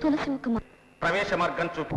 తులసి ఒక ప్రవేశ మార్గం చూపు.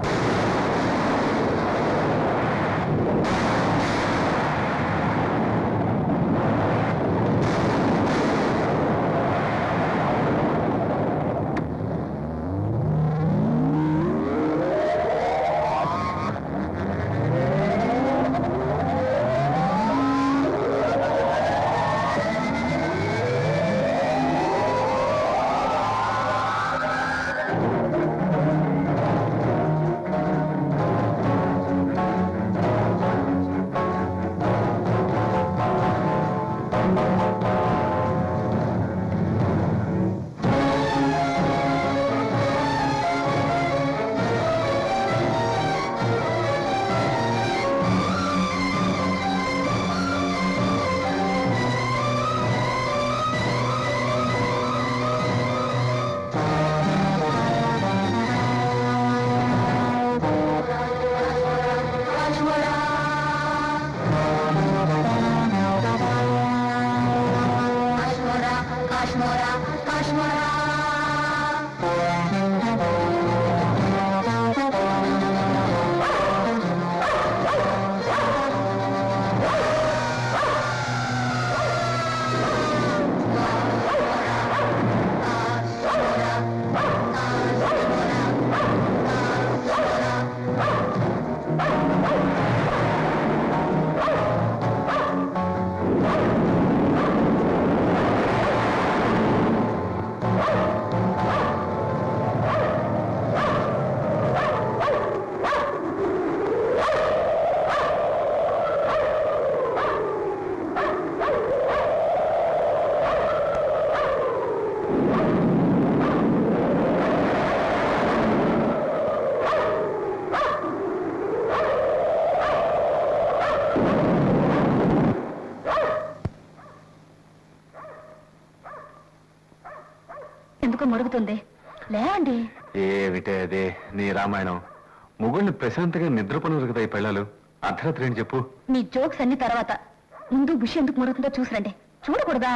మరుగుతుంది లేండి. ఏమిటే అదే నీ రామాయణం? మొగుడిని ప్రశాంతంగా నిద్రపోనరు కదా ఈ పిల్లలు. అర్ధరాత్రి ఏంటి చెప్పు? నీ జోక్స్ అన్ని తర్వాత ముందు బుషి ఎందుకు మరుగుతుందో చూసిరండి. చూడకూడదా?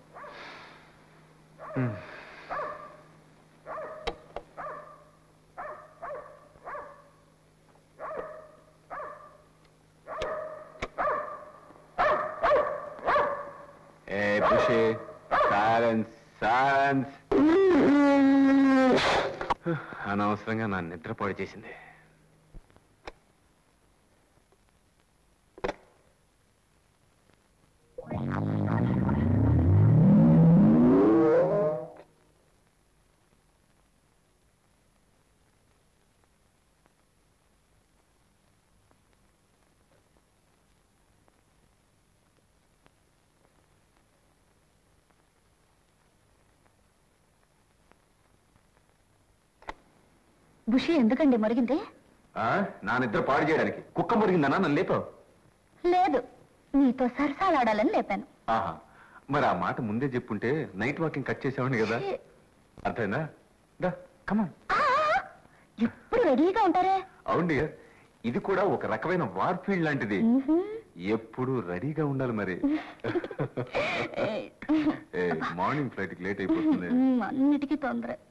ఏ బుషి, సైలెన్స్ సైలెన్స్. అనవసరంగా నా నిద్ర పాడు చేసింది. బుషి ఎందుకండి మరిగింది? నా నిద్ర పాడు చేయడానికి. కుక్క మురిగిందనా నన్ను లేపావు? లేదు, నీతో సరసాలాడాలని లేపాను. ఆహా, మరి ఆ మాట ముందే చెప్పుంటే నైట్ వాకింగ్ కట్ చేసావని కదా. అర్థమైందా? కమాన్. ఎప్పుడు రెడీగా ఉంటారే. అవును డియర్, ఇది కూడా ఒక రకమైన వార్ ఫీల్డ్ లాంటిది. ఎప్పుడు రెడీగా ఉండాలి మరి. మార్నింగ్ ఫ్లైట్ కి లేట్ అయిపోతుంది. అన్నిటికీ తొందర.